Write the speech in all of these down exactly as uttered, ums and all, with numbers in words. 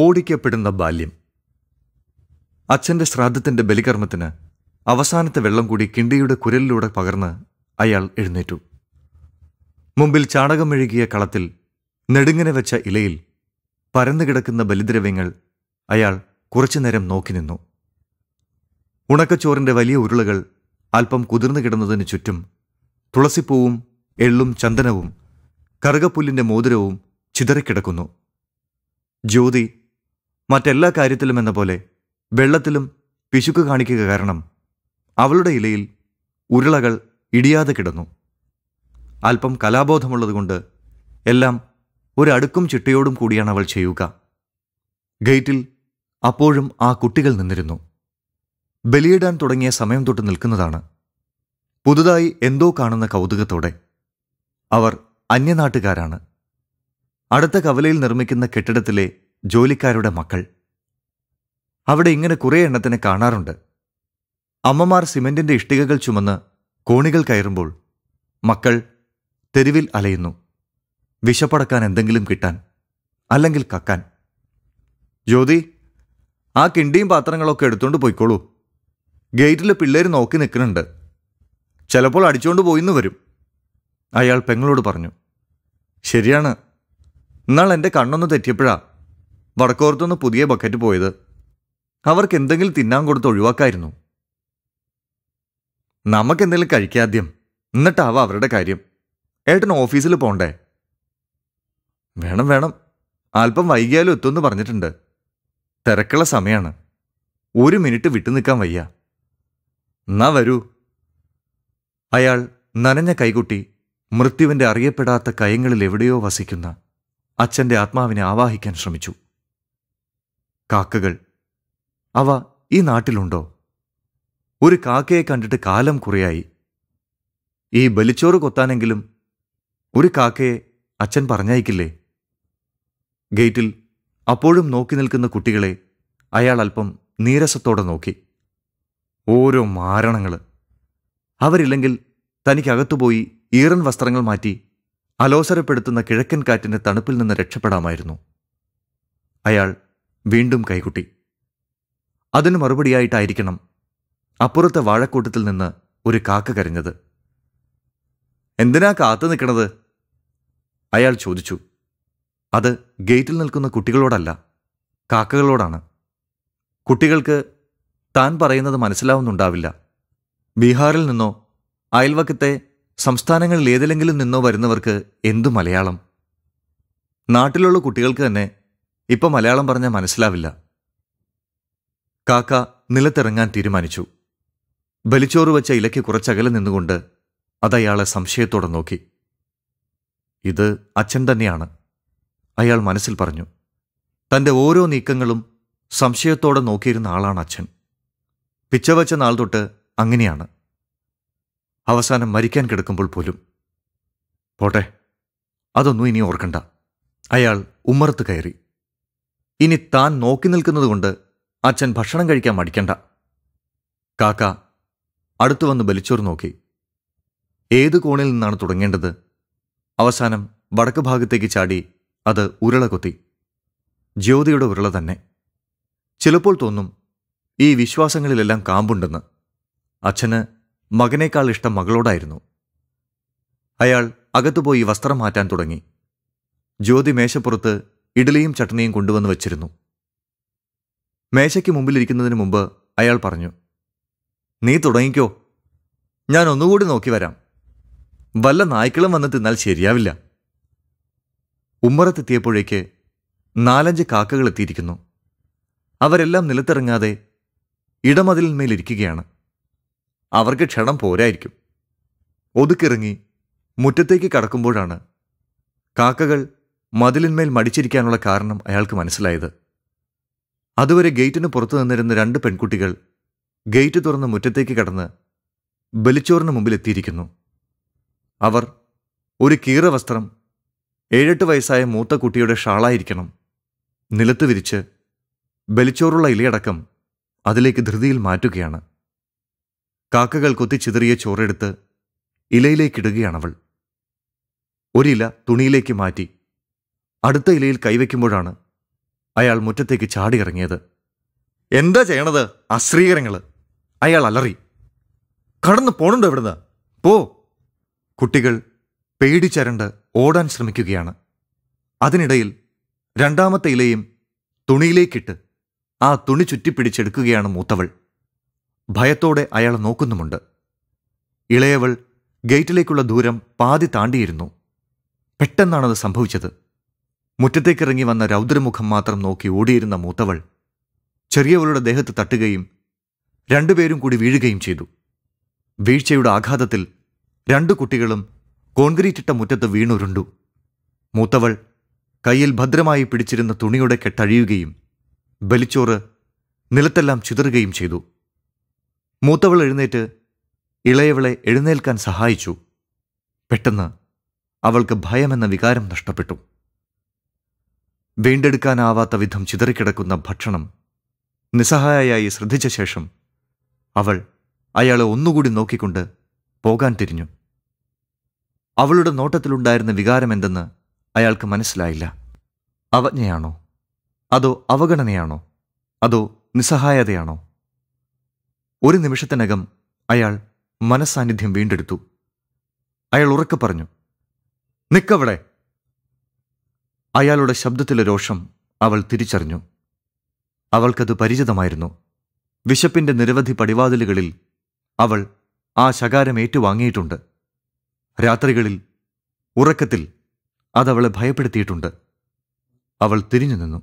ഓടിക്കപ്പെടുന്ന ബാല്യം. അച്ഛൻ്റെ ശ്രാദ്ധത്തിൻ്റെ ബലികർമ്മത്തിന് അവസാനത്തെ വെള്ളം കൂടി കിണ്ടിയുടെ കുരലിലൂടെ പകർന്ന് അയാൾ എഴുന്നേറ്റു. മുമ്പിൽ ചാണകം മെഴുകിയ കളത്തിൽ നെടുങ്ങനെ വെച്ച ഇലയിൽ പരന്നുകിടക്കുന്ന ബലിദ്രവ്യങ്ങൾ അയാൾ കുറച്ചുനേരം നോക്കി നിന്നു. ഉണക്കച്ചോറിൻ്റെ വലിയ ഉരുളകൾ അല്പം കുതിർന്നു കിടന്നതിന് ചുറ്റും തുളസിപ്പൂവും എള്ളും ചന്ദനവും കറുകപ്പുല്ലിൻ്റെ മോതിരവും ചിതറിക്കിടക്കുന്നു. ജ്യോതി മറ്റെല്ലാ കാര്യത്തിലും എന്ന പോലെ വെള്ളത്തിലും പിശുക്ക് കാണിക്കുക കാരണം അവളുടെ ഇലയിൽ ഉരുളകൾ ഇടിയാതെ കിടന്നു. അല്പം കലാബോധമുള്ളതുകൊണ്ട് എല്ലാം ഒരടുക്കും ചിട്ടയോടും കൂടിയാണ് അവൾ ചെയ്യുക. ഗേറ്റിൽ അപ്പോഴും ആ കുട്ടികൾ നിന്നിരുന്നു. ബലിയിടാൻ തുടങ്ങിയ സമയം തൊട്ട് നിൽക്കുന്നതാണ്. പുതുതായി എന്തോ കാണുന്ന കൗതുകത്തോടെ. അവർ അന്യനാട്ടുകാരാണ്. അടുത്ത കവലയിൽ നിർമ്മിക്കുന്ന കെട്ടിടത്തിലെ ജോലിക്കാരുടെ മക്കൾ. അവിടെ ഇങ്ങനെ കുറേ എണ്ണത്തിനെ കാണാറുണ്ട്. അമ്മമാർ സിമന്റിന്റെ ഇഷ്ടികകൾ ചുമന്ന് കോണികൾ കയറുമ്പോൾ മക്കൾ തെരുവിൽ അലയുന്നു. വിശപ്പടക്കാൻ എന്തെങ്കിലും കിട്ടാൻ, അല്ലെങ്കിൽ കക്കാൻ. ജ്യോതി, ആ കിണ്ടിയും പാത്രങ്ങളൊക്കെ എടുത്തോണ്ട് പോയിക്കോളൂ. ഗേറ്റിലെ പിള്ളേർ നോക്കി നിൽക്കുന്നുണ്ട്. ചിലപ്പോൾ അടിച്ചുകൊണ്ട് പോയിന്ന് വരും, അയാൾ പെങ്ങളോട് പറഞ്ഞു. ശരിയാണ്, എന്നാൽ എൻ്റെ കണ്ണൊന്ന് തെറ്റിയപ്പോഴാ വടക്കോർത്തുനിന്ന് പുതിയ ബക്കറ്റ് പോയത്. അവർക്ക് എന്തെങ്കിലും തിന്നാൻ കൊടുത്ത് ഒഴിവാക്കായിരുന്നു. നമുക്കെന്തെങ്കിലും കഴിക്കാദ്യം, എന്നിട്ടാവാ അവരുടെ കാര്യം. ഏട്ടൻ ഓഫീസിൽ പോണ്ടേ? വേണം വേണം, അല്പം വൈകിയാലും എത്തുമെന്ന് പറഞ്ഞിട്ടുണ്ട്. തിരക്കുള്ള സമയമാണ്, ഒരു മിനിറ്റ് വിട്ടു നിൽക്കാൻ വയ്യ. എന്നാ വരൂ. അയാൾ നനഞ്ഞ കൈകുട്ടി മൃത്യുവിൻ്റെ അറിയപ്പെടാത്ത കയങ്ങളിൽ എവിടെയോ വസിക്കുന്ന അച്ഛൻ്റെ ആത്മാവിനെ ആവാഹിക്കാൻ ശ്രമിച്ചു. കാക്കകൾ, അവ ഈ നാട്ടിലുണ്ടോ? ഒരു കാക്കയെ കണ്ടിട്ട് കാലം കുറയായി. ഈ ബലിച്ചോറ് കൊത്താനെങ്കിലും ഒരു കാക്കയെ അച്ഛൻ പറഞ്ഞയക്കില്ലേ? ഗേറ്റിൽ അപ്പോഴും നോക്കി നിൽക്കുന്ന കുട്ടികളെ അയാൾ അല്പം നീരസത്തോടെ നോക്കി. ഓരോ മാരണങ്ങൾ! അവരില്ലെങ്കിൽ തനിക്കകത്തുപോയി ഈറൻ വസ്ത്രങ്ങൾ മാറ്റി അലോസരപ്പെടുത്തുന്ന കിഴക്കൻ കാറ്റിൻ്റെ തണുപ്പിൽ നിന്ന് രക്ഷപ്പെടാമായിരുന്നു. അയാൾ വീണ്ടും കൈകുട്ടി. അതിന് മറുപടിയായിട്ടായിരിക്കണം അപ്പുറത്തെ വാഴക്കൂട്ടത്തിൽ നിന്ന് ഒരു കാക്ക കരഞ്ഞത്. എന്തിനാ കാത്തു നിൽക്കണത്? അയാൾ ചോദിച്ചു. അത് ഗേറ്റിൽ നിൽക്കുന്ന കുട്ടികളോടല്ല, കാക്കകളോടാണ്. കുട്ടികൾക്ക് താൻ പറയുന്നത് മനസ്സിലാവുന്നുണ്ടാവില്ല. ബീഹാറിൽ നിന്നോ അയൽവക്കത്തെ സംസ്ഥാനങ്ങളിൽ ഏതിലെങ്കിലും നിന്നോ വരുന്നവർക്ക് എന്തു മലയാളം? നാട്ടിലുള്ള കുട്ടികൾക്ക് തന്നെ ഇപ്പം മലയാളം പറഞ്ഞാൽ മനസ്സിലാവില്ല. കാക്ക നിലത്തിറങ്ങാൻ തീരുമാനിച്ചു. ബലിച്ചോറ് വെച്ച ഇലയ്ക്ക് കുറച്ചകലെ നിന്നുകൊണ്ട് അതയാളെ സംശയത്തോടെ നോക്കി. ഇത് അച്ഛൻ തന്നെയാണ്, അയാൾ മനസ്സിൽ പറഞ്ഞു. തൻ്റെ ഓരോ നീക്കങ്ങളും സംശയത്തോടെ നോക്കിയിരുന്ന ആളാണ് അച്ഛൻ. പിച്ചവച്ച നാൾ തൊട്ട് അങ്ങനെയാണ്. അവസാനം മരിക്കാൻ കിടക്കുമ്പോൾ പോലും. പോട്ടെ, അതൊന്നും ഇനി ഓർക്കണ്ട. അയാൾ ഉമ്മറത്ത് കയറി. ഇനി താൻ നോക്കി നിൽക്കുന്നതുകൊണ്ട് അച്ഛൻ ഭക്ഷണം കഴിക്കാൻ മടിക്കണ്ട. കാക്ക അടുത്തു വന്ന് ബലിച്ചോറ് നോക്കി. ഏത് കോണിൽ നിന്നാണ് തുടങ്ങേണ്ടത്? അവസാനം വടക്ക് ഭാഗത്തേക്ക് ചാടി അത് ഉരുള കൊത്തി. ജ്യോതിയുടെ ഉരുള തന്നെ. ചിലപ്പോൾ തോന്നും ഈ വിശ്വാസങ്ങളിലെല്ലാം കാമ്പുണ്ടെന്ന്. അച്ഛന് മകനേക്കാൾ ഇഷ്ടം മകളോടായിരുന്നു. അയാൾ അകത്തുപോയി വസ്ത്രം മാറ്റാൻ തുടങ്ങി. ജ്യോതി മേശപ്പുറത്ത് ഇഡ്ഡലിയും ചട്നിയും കൊണ്ടുവന്ന് വച്ചിരുന്നു. മേശയ്ക്ക് മുമ്പിലിരിക്കുന്നതിന് മുമ്പ് അയാൾ പറഞ്ഞു, നീ തുടങ്ങിക്കോ, ഞാൻ ഒന്നുകൂടി നോക്കി വരാം. വല്ല നായ്ക്കളും വന്ന് തിന്നാൽ ശരിയാവില്ല. ഉമ്മറത്തെത്തിയപ്പോഴേക്ക് നാലഞ്ച് കാക്കകൾ എത്തിയിരിക്കുന്നു. അവരെല്ലാം നിലത്തിറങ്ങാതെ ഇടമതിലിന്മേലിരിക്കുകയാണ്. അവർക്ക് ക്ഷണം പോരായിരിക്കും. ഒതുക്കിറങ്ങി മുറ്റത്തേക്ക് കടക്കുമ്പോഴാണ് കാക്കകൾ മതിലിന്മേൽ മടിച്ചിരിക്കാനുള്ള കാരണം അയാൾക്ക് മനസ്സിലായത്. അതുവരെ ഗേറ്റിന് പുറത്തു നിന്നിരുന്ന രണ്ട് പെൺകുട്ടികൾ ഗേറ്റ് തുറന്ന് മുറ്റത്തേക്ക് കടന്ന് ബലിച്ചോറിന് മുമ്പിൽ എത്തിയിരിക്കുന്നു. അവർ ഒരു കീറ വസ്ത്രം, ഏഴെട്ട് വയസ്സായ മൂത്ത കുട്ടിയുടെ ഷാളായിരിക്കണം, നിലത്ത് വിരിച്ച് ബലിച്ചോറുള്ള ഇലയടക്കം അതിലേക്ക് ധൃതിയിൽ മാറ്റുകയാണ്. കാക്കകൾ കൊത്തിച്ചിതറിയ ചോറെടുത്ത് ഇലയിലേക്കിടുകയാണവൾ. ഒരില തുണിയിലേക്ക് മാറ്റി അടുത്ത ഇലയിൽ കൈവയ്ക്കുമ്പോഴാണ് അയാൾ മുറ്റത്തേക്ക് ചാടിയിറങ്ങിയത്. എന്താ ചെയ്യണത് അശ്രീകരങ്ങൾ? അയാൾ അലറി. കടന്നു പോണുണ്ടോ ഇവിടുന്ന്? പോ! കുട്ടികൾ പേടിച്ചരണ്ട് ഓടാൻ ശ്രമിക്കുകയാണ്. അതിനിടയിൽ രണ്ടാമത്തെ ഇലയും തുണിയിലേക്കിട്ട് ആ തുണി ചുറ്റിപ്പിടിച്ചെടുക്കുകയാണ് മൂത്തവൾ. ഭയത്തോടെ അയാൾ നോക്കുന്നുമുണ്ട്. ഇളയവൾ ഗേറ്റിലേക്കുള്ള ദൂരം പാതി താണ്ടിയിരുന്നു. പെട്ടെന്നാണത് സംഭവിച്ചത്. മുറ്റത്തേക്കിറങ്ങി വന്ന രൗദ്രമുഖം മാത്രം നോക്കി ഓടിയിരുന്ന മൂത്തവൾ ചെറിയവളുടെ ദേഹത്ത് തട്ടുകയും രണ്ടുപേരും കൂടി വീഴുകയും ചെയ്തു. വീഴ്ചയുടെ ആഘാതത്തിൽ രണ്ടു കുട്ടികളും കോൺക്രീറ്റിട്ട മുറ്റത്ത് വീണുരുണ്ടു. മൂത്തവൾ കയ്യിൽ ഭദ്രമായി പിടിച്ചിരുന്ന തുണിയുടെ കെട്ടഴിയുകയും ബലിച്ചോറ് നിലത്തെല്ലാം ചിതറുകയും ചെയ്തു. മൂത്തവൾ എഴുന്നേറ്റ് ഇളയവളെ എഴുന്നേൽക്കാൻ സഹായിച്ചു. പെട്ടെന്ന് അവൾക്ക് ഭയമെന്ന വികാരം നഷ്ടപ്പെട്ടു. വീണ്ടെടുക്കാനാവാത്ത വിധം ചിതറിക്കിടക്കുന്ന ഭക്ഷണം നിസ്സഹായയായി ശ്രദ്ധിച്ച ശേഷം അവൾ അയാളെ ഒന്നുകൂടി നോക്കിക്കൊണ്ട് പോകാൻ തിരിഞ്ഞു. അവളുടെ നോട്ടത്തിലുണ്ടായിരുന്ന വികാരമെന്തെന്ന് അയാൾക്ക് മനസ്സിലായില്ല. അവജ്ഞയാണോ, അതോ അവഗണനയാണോ, അതോ നിസ്സഹായതയാണോ? ഒരു നിമിഷത്തിനകം അയാൾ മനസ്സാന്നിധ്യം വീണ്ടെടുത്തു. അയാൾ ഉറക്കെ പറഞ്ഞു, നിക്കവിടെ. അയാളുടെ ശബ്ദത്തിലെ രോഷം അവൾ തിരിച്ചറിഞ്ഞു. അവൾക്കത് പരിചിതമായിരുന്നു. വിശപ്പിന്റെ നിരവധി പടിവാതിലുകളിൽ അവൾ ആ ശകാരം ഏറ്റുവാങ്ങിയിട്ടുണ്ട്. രാത്രികളിൽ ഉറക്കത്തിൽ അതവളെ ഭയപ്പെടുത്തിയിട്ടുണ്ട്. അവൾ തിരിഞ്ഞു നിന്നു.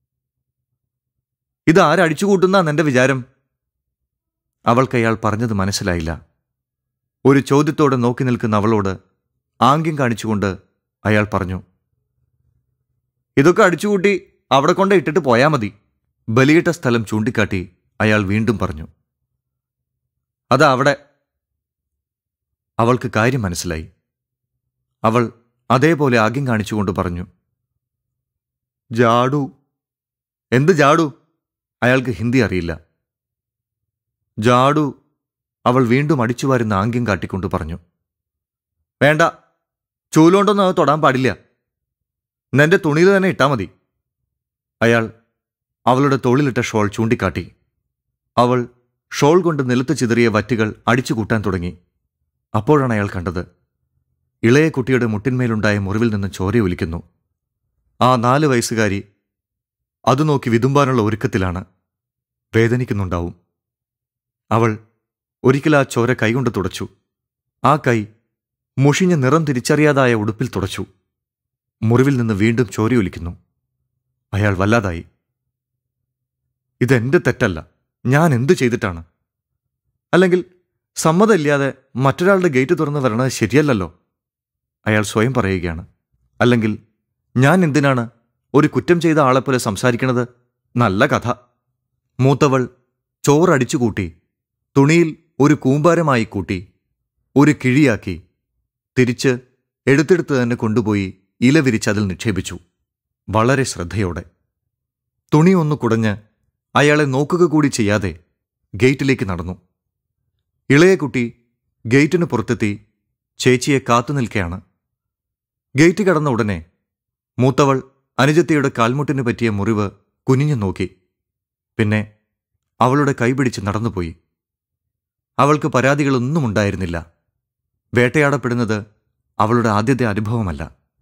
ഇതാരടിച്ചുകൂട്ടുന്ന എന്റെ വിചാരം? അവൾക്കയാൾ പറഞ്ഞത് മനസ്സിലായില്ല. ഒരു ചോദ്യത്തോടെ നോക്കി നിൽക്കുന്ന അവളോട് ആംഗ്യം കാണിച്ചുകൊണ്ട് അയാൾ പറഞ്ഞു, ഇതൊക്കെ അടിച്ചുകൂട്ടി അവിടെ കൊണ്ട് ഇട്ടിട്ട് പോയാൽ മതി. ബലിയിട്ട സ്ഥലം ചൂണ്ടിക്കാട്ടി അയാൾ വീണ്ടും പറഞ്ഞു, അതാ അവിടെ. അവൾക്ക് കാര്യം മനസ്സിലായി. അവൾ അതേപോലെ ആംഗ്യം കാണിച്ചുകൊണ്ട് പറഞ്ഞു, ജാഡു. എന്ത് ജാഡു? അയാൾക്ക് ഹിന്ദി അറിയില്ല. ജാഡു. അവൾ വീണ്ടും അടിച്ചുവാരുന്ന ആംഗ്യം കാട്ടിക്കൊണ്ട് പറഞ്ഞു, വേണ്ട, ചൂലുകൊണ്ടൊന്നും അത് തൊടാൻ പാടില്ല. എന്റെ തുണിയിൽ തന്നെ ഇട്ടാ മതി. അയാൾ അവളുടെ തോളിലിട്ട ഷോൾ ചൂണ്ടിക്കാട്ടി. അവൾ ഷോൾ കൊണ്ട് നിലത്ത് ചിതറിയ വറ്റുകൾ അടിച്ചുകൂട്ടാൻ തുടങ്ങി. അപ്പോഴാണ് അയാൾ കണ്ടത്, ഇളയ കുട്ടിയുടെ മുട്ടിന്മേലുണ്ടായ മുറിവിൽ നിന്ന് ചോരയൊലിക്കുന്നു. ആ നാല് വയസ്സുകാരി അത് നോക്കി വിതുമ്പാനുള്ള ഒരുക്കത്തിലാണ്. വേദനിക്കുന്നുണ്ടാവും. അവൾ ഒരിക്കൽ ആ ചോര കൈകൊണ്ട് തുടച്ചു. ആ കൈ മുഷിഞ്ഞ നിറം തിരിച്ചറിയാതായ ഉടുപ്പിൽ തുടച്ചു. മുറിവിൽ നിന്ന് വീണ്ടും ചോരയൊലിക്കുന്നു. അയാൾ വല്ലാതായി. ഇതെന്റെ തെറ്റല്ല. ഞാൻ എന്തു ചെയ്തിട്ടാണ്? അല്ലെങ്കിൽ സമ്മതമില്ലാതെ മറ്റൊരാളുടെ ഗേറ്റ് തുറന്ന് വരണത് ശരിയല്ലല്ലോ, അയാൾ സ്വയം പറയുകയാണ്. അല്ലെങ്കിൽ ഞാൻ എന്തിനാണ് ഒരു കുറ്റം ചെയ്ത ആളെപ്പോലെ സംസാരിക്കണത്? നല്ല കഥ. മൂത്തവൾ ചോറടിച്ചുകൂട്ടി തുണിയിൽ ഒരു കൂമ്പാരമായി കൂട്ടി ഒരു കിഴിയാക്കി തിരിച്ച് എടുത്തെടുത്ത് തന്നെ കൊണ്ടുപോയി ഇല വിരിച്ചതിൽ നിക്ഷേപിച്ചു. വളരെ ശ്രദ്ധയോടെ. തുണി ഒന്ന് കുടഞ്ഞ് അയാളെ നോക്കുക കൂടി ചെയ്യാതെ ഗേറ്റിലേക്ക് നടന്നു. ഇളയ കുട്ടി ഗേറ്റിന് പുറത്തെത്തി ചേച്ചിയെ കാത്തുനിൽക്കുകയാണ്. ഗേറ്റ് കടന്ന ഉടനെ മൂത്തവൾ അനുജത്തിയുടെ കാൽമുട്ടിന് പറ്റിയ മുറിവ് കുനിഞ്ഞു നോക്കി. പിന്നെ അവളുടെ കൈപിടിച്ച് നടന്നുപോയി. അവൾക്ക് പരാതികളൊന്നും ഉണ്ടായിരുന്നില്ല. വേട്ടയാടപ്പെടുന്നത് അവളുടെ ആദ്യത്തെ അനുഭവമല്ല.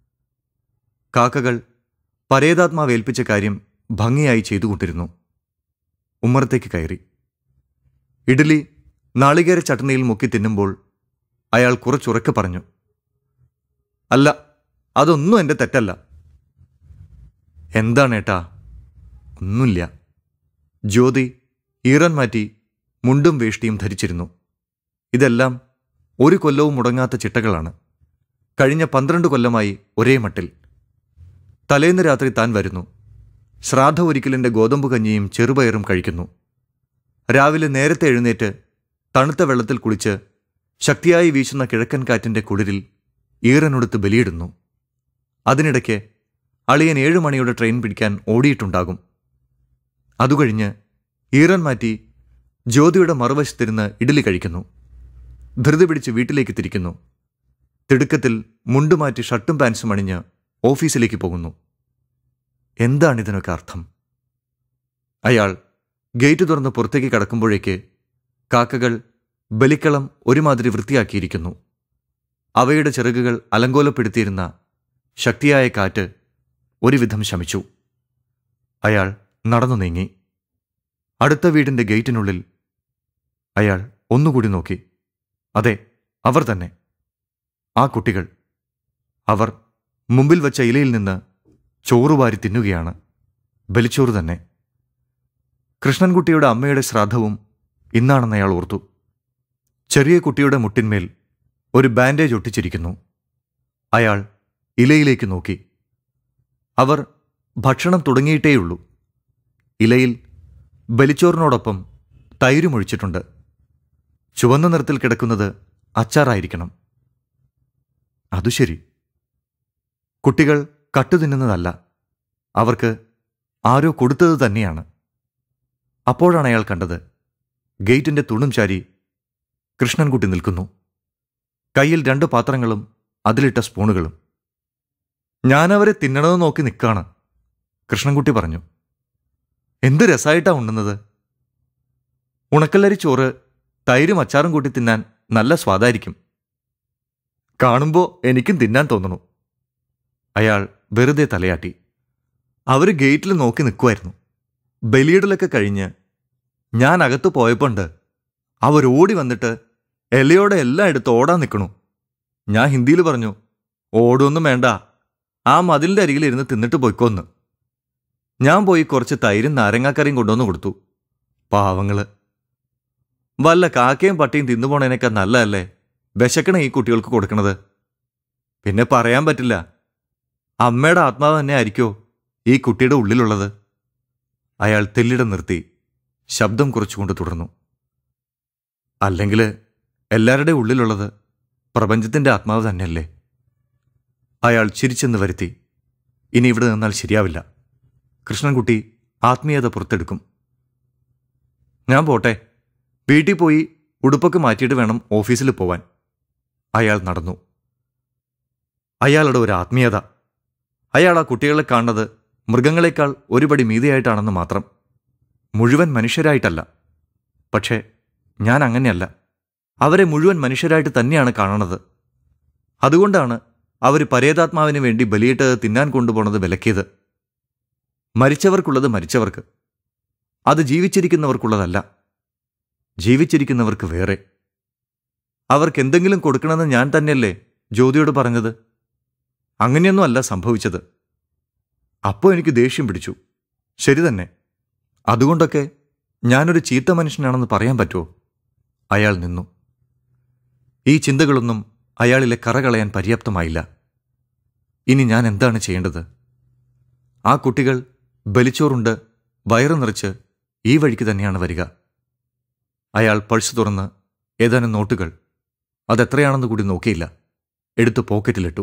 കാക്കകൾ പരേതാത്മാവേൽപ്പിച്ച കാര്യം ഭംഗിയായി ചെയ്തുകൊണ്ടിരുന്നു. ഉമ്മറത്തേക്ക് കയറി. ഇഡ്ഡലി നാളികേര ചട്നിയിൽ മുക്കി തിന്നുമ്പോൾ അയാൾ കുറച്ചുറക്കെ പറഞ്ഞു, അല്ല, അതൊന്നും എൻ്റെ തെറ്റല്ല. എന്താണേട്ടാ? ഒന്നുമില്ല. ജ്യോതി ഈറൻ മാറ്റി മുണ്ടും വേഷ്ടിയും ധരിച്ചിരുന്നു. ഇതെല്ലാം ഒരു കൊല്ലവും മുടങ്ങാത്ത ചിട്ടകളാണ്. കഴിഞ്ഞ പന്ത്രണ്ട് കൊല്ലമായി ഒരേ മട്ടിൽ. തലേന്ന് രാത്രി താൻ വരുന്നു. ശ്രാദ്ധ ഒരിക്കലിൻ്റെ ഗോതമ്പ് കഞ്ഞിയും ചെറുപയറും കഴിക്കുന്നു. രാവിലെ നേരത്തെ എഴുന്നേറ്റ് തണുത്ത വെള്ളത്തിൽ കുളിച്ച് ശക്തിയായി വീശുന്ന കിഴക്കൻ കാറ്റിൻ്റെ കുളിരിൽ ഈറനൊടുത്ത് ബലിയിടുന്നു. അതിനിടയ്ക്ക് അളിയൻ ഏഴു മണിയുടെ ട്രെയിൻ പിടിക്കാൻ ഓടിയിട്ടുണ്ടാകും. അതുകഴിഞ്ഞ് ഈറൻ മാറ്റി ജ്യോതിയുടെ മറുവശത്തിരുന്ന് ഇഡ്ഡലി കഴിക്കുന്നു. ധൃതി പിടിച്ച് വീട്ടിലേക്ക് തിരിക്കുന്നു. തിടുക്കത്തിൽ മുണ്ടുമാറ്റി ഷർട്ടും പാൻസും അണിഞ്ഞ് ഓഫീസിലേക്ക് പോകുന്നു. എന്താണിതിനൊക്കെ അർത്ഥം? അയാൾ ഗേറ്റ് തുറന്ന് പുറത്തേക്ക് കടക്കുമ്പോഴേക്ക് കാക്കകൾ ബലിക്കളം ഒരുമാതിരി വൃത്തിയാക്കിയിരിക്കുന്നു. അവയുടെ ചിറകുകൾ അലങ്കോലപ്പെടുത്തിയിരുന്ന ശക്തിയായ കാറ്റ് ഒരുവിധം ശമിച്ചു. അയാൾ നടന്നു നീങ്ങി. അടുത്ത വീടിൻ്റെ ഗേറ്റിനുള്ളിൽ അയാൾ ഒന്നുകൂടി നോക്കി. അതെ, അവർ തന്നെ, ആ കുട്ടികൾ. അവർ മുമ്പിൽ വച്ച ഇലയിൽ നിന്ന് ചോറുവാരി തിന്നുകയാണ്. ബലിച്ചോറ് തന്നെ. കൃഷ്ണൻകുട്ടിയുടെ അമ്മയുടെ ശ്രാദ്ധവും ഇന്നാണെന്ന് അയാൾ ഓർത്തു. ചെറിയ കുട്ടിയുടെ മുട്ടിന്മേൽ ഒരു ബാൻഡേജ് ഒട്ടിച്ചിരിക്കുന്നു. അയാൾ ഇലയിലേക്ക് നോക്കി. അവർ ഭക്ഷണം തുടങ്ങിയിട്ടേയുള്ളൂ. ഇലയിൽ ബലിച്ചോറിനോടൊപ്പം തൈരുമൊഴിച്ചിട്ടുണ്ട്. ചുവന്ന നിറത്തിൽ കിടക്കുന്നത് അച്ചാറായിരിക്കണം. അതു ശരി. കുട്ടികൾ കട്ടുതിന്നുന്നതല്ല, അവർക്ക് ആരോ കൊടുത്തത് തന്നെയാണ്. അപ്പോഴാണ് അയാൾ കണ്ടത്, ഗേറ്റിൻ്റെ തുണും ചാരി കൃഷ്ണൻകുട്ടി നിൽക്കുന്നു. കയ്യിൽ രണ്ട് പാത്രങ്ങളും അതിലിട്ട സ്പൂണുകളും. ഞാനവരെ തിന്നണമെന്ന് നോക്കി നിൽക്കാണ്, കൃഷ്ണൻകുട്ടി പറഞ്ഞു. എന്ത് രസമായിട്ടാ ഉണ്ണുന്നത്. ഉണക്കല്ലരി ചോറ് തൈരും അച്ചാറും കൂട്ടി തിന്നാൻ നല്ല സ്വാദായിരിക്കും. കാണുമ്പോൾ എനിക്കും തിന്നാൻ തോന്നണു. അയാൾ വെറുതെ തലയാട്ടി. അവർ ഗേറ്റിൽ നോക്കി നിൽക്കുമായിരുന്നു. ബലിയിടലൊക്കെ കഴിഞ്ഞ് ഞാൻ അകത്ത് പോയപ്പോണ്ട് അവരോടി വന്നിട്ട് എലയോടെ എല്ലാം എടുത്ത് ഓടാൻ നിൽക്കണു. ഞാൻ ഹിന്ദിയിൽ പറഞ്ഞു, ഓടൊന്നും വേണ്ട, ആ മതിലിൻ്റെ അരികിലിരുന്ന് തിന്നിട്ട് പോയിക്കോന്ന്. ഞാൻ പോയി കുറച്ച് തൈരും നാരങ്ങാക്കറിയും കൊണ്ടുവന്ന് കൊടുത്തു. പാവങ്ങള്. വല്ല കാക്കയും പട്ടിയും തിന്നുപോണേനേക്കാൾ നല്ലതല്ലേ വിശക്കണ ഈ കുട്ടികൾക്ക് കൊടുക്കണത്. പിന്നെ പറയാൻ പറ്റില്ല, അമ്മയുടെ ആത്മാവ് തന്നെ ആയിരിക്കോ ഈ കുട്ടിയുടെ ഉള്ളിലുള്ളത്. അയാൾ തെല്ലിടം നിർത്തി ശബ്ദം കുറച്ചുകൊണ്ട് തുടർന്നു. അല്ലെങ്കിൽ എല്ലാവരുടെ ഉള്ളിലുള്ളത് പ്രപഞ്ചത്തിൻ്റെ ആത്മാവ് തന്നെയല്ലേ. അയാൾ ചിരിച്ചെന്ന് വരുത്തി. ഇനി ഇവിടെ നിന്നാൽ ശരിയാവില്ല. കൃഷ്ണൻകുട്ടി ആത്മീയത പുറത്തെടുക്കും. ഞാൻ പോട്ടെ, വീട്ടിൽ പോയി ഉടുപ്പൊക്കെ മാറ്റിയിട്ട് വേണം ഓഫീസിൽ പോവാൻ. അയാൾ നടന്നു. അയാളുടെ ഒരു ആത്മീയത. അയാൾ ആ കുട്ടികളെ കാണുന്നത് മൃഗങ്ങളെക്കാൾ ഒരുപടി മീതിയായിട്ടാണെന്ന് മാത്രം, മുഴുവൻ മനുഷ്യരായിട്ടല്ല. പക്ഷേ ഞാൻ അങ്ങനെയല്ല. അവരെ മുഴുവൻ മനുഷ്യരായിട്ട് തന്നെയാണ് കാണുന്നത്. അതുകൊണ്ടാണ് അവർ പരേതാത്മാവിന് വേണ്ടി ബലിയിട്ട് തിന്നാൻ കൊണ്ടുപോകുന്നത് വിലക്കിയത്. മരിച്ചവർക്കുള്ളത് മരിച്ചവർക്ക്, അത് ജീവിച്ചിരിക്കുന്നവർക്കുള്ളതല്ല. ജീവിച്ചിരിക്കുന്നവർക്ക് വേറെ. അവർക്ക് എന്തെങ്കിലും കൊടുക്കണമെന്ന് ഞാൻ തന്നെയല്ലേ ജ്യോതിയോട് പറഞ്ഞത്. അങ്ങനെയൊന്നും അല്ല സംഭവിച്ചത്. അപ്പോൾ എനിക്ക് ദേഷ്യം പിടിച്ചു. ശരി തന്നെ, അതുകൊണ്ടൊക്കെ ഞാനൊരു ചീത്ത മനുഷ്യനാണെന്ന് പറയാൻ പറ്റുമോ? അയാൾ നിന്നു. ഈ ചിന്തകളൊന്നും അയാളിലെ കറ കളയാൻ പര്യാപ്തമായില്ല. ഇനി ഞാൻ എന്താണ് ചെയ്യേണ്ടത്? ആ കുട്ടികൾ ബലിച്ചോറുണ്ട് വയറു നിറച്ച് ഈ വഴിക്ക് തന്നെയാണ് വരിക. അയാൾ പഴ്സ് തുറന്ന് ഏതാനും നോട്ടുകൾ, അതെത്രയാണെന്ന് കൂടി നോക്കിയില്ല, എടുത്ത് പോക്കറ്റിലിട്ടു.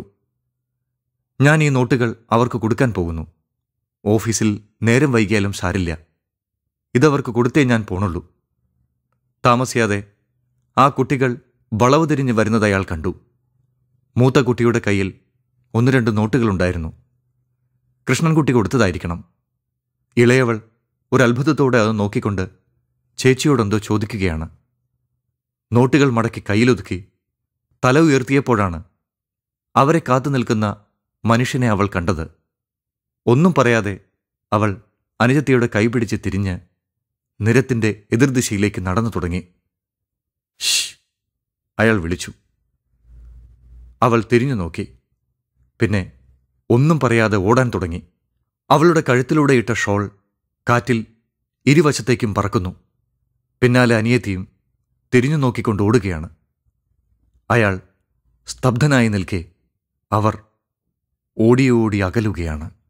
ഞാൻ ഈ നോട്ടുകൾ അവർക്ക് കൊടുക്കാൻ പോകുന്നു. ഓഫീസിൽ നേരം വൈകിയാലും സാരില്ല. ഇതവർക്ക് കൊടുത്തേ ഞാൻ പോണുള്ളൂ. താമസിയാതെ ആ കുട്ടികൾ വളവ് തിരിഞ്ഞ് വരുന്നത് അയാൾ കണ്ടു. മൂത്ത കുട്ടിയുടെ കയ്യിൽ ഒന്ന് രണ്ട് നോട്ടുകളുണ്ടായിരുന്നു. കൃഷ്ണൻകുട്ടി കൊടുത്തതായിരിക്കണം. ഇളയവൾ ഒരത്ഭുതത്തോടെ അത് നോക്കിക്കൊണ്ട് ചേച്ചിയോടെന്തോ ചോദിക്കുകയാണ്. നോട്ടുകൾ മടക്കി കയ്യിലൊതുക്കി തല ഉയർത്തിയപ്പോഴാണ് അവരെ കാത്തു നിൽക്കുന്ന മനുഷ്യനെ അവൾ കണ്ടത്. ഒന്നും പറയാതെ അവൾ അനുജത്തിയുടെ കൈപിടിച്ച് തിരിഞ്ഞ് നിരത്തിൻ്റെ എതിർദിശയിലേക്ക് നടന്നു തുടങ്ങി. ഷ്! അയാൾ വിളിച്ചു. അവൾ തിരിഞ്ഞു നോക്കി. പിന്നെ ഒന്നും പറയാതെ ഓടാൻ തുടങ്ങി. അവളുടെ കഴുത്തിലൂടെ ഇട്ട ഷോൾ കാറ്റിൽ ഇരുവശത്തേക്കും പറക്കുന്നു. പിന്നാലെ അനിയത്തിയും തിരിഞ്ഞു നോക്കിക്കൊണ്ട് ഓടുകയാണ്. അയാൾ സ്തബ്ധനായി നിൽക്കെ അവർ ഓടി ഓടി അകലുകയാണ്.